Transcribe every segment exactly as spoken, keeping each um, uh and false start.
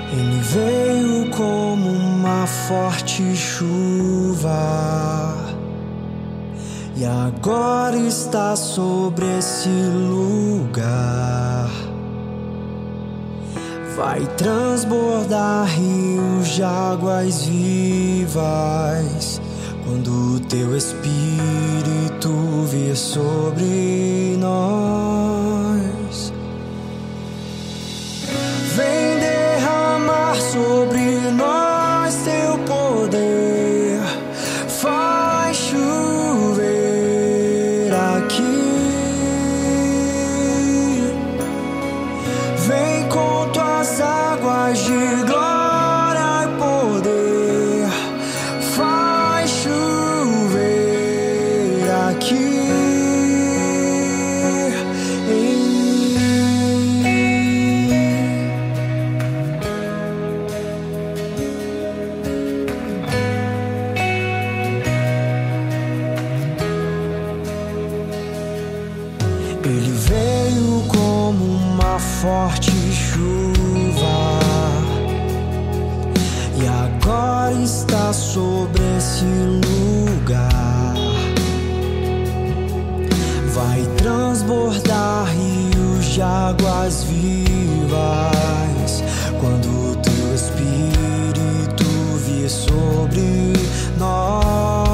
Ele veio como uma forte chuva e agora está sobre esse lugar. Vai transbordar rios de águas vivas quando o teu Espírito vir sobre nós. Vem derramar sobre nós teu poder, faz chover aqui. Vem com tuas águas de glória e poder, faz chover aqui. Ele veio como uma forte chuva e agora está sobre esse lugar. Vai transbordar rios de águas vivas quando o teu Espírito vir sobre nós.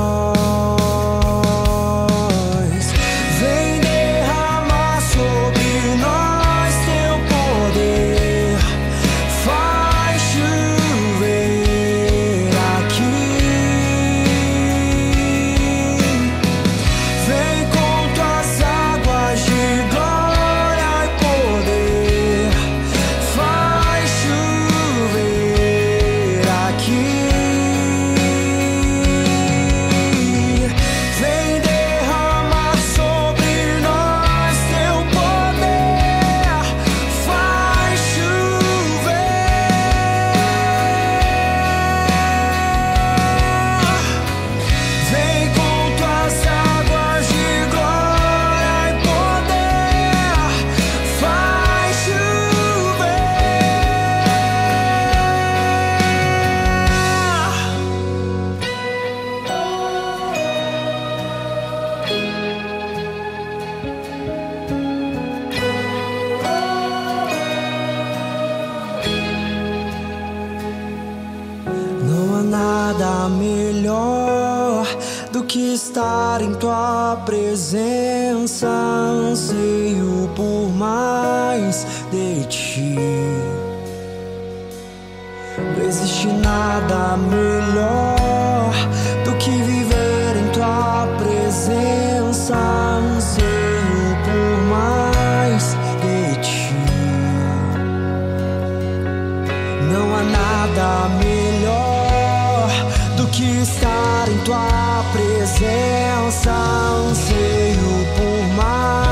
Nada melhor do que estar em tua presença. Anseio por mais de ti. Não existe nada melhor do que viver em tua presença. Anseio por mais de ti. Não há nada melhor do que estar em tua presença. Anseio por mais.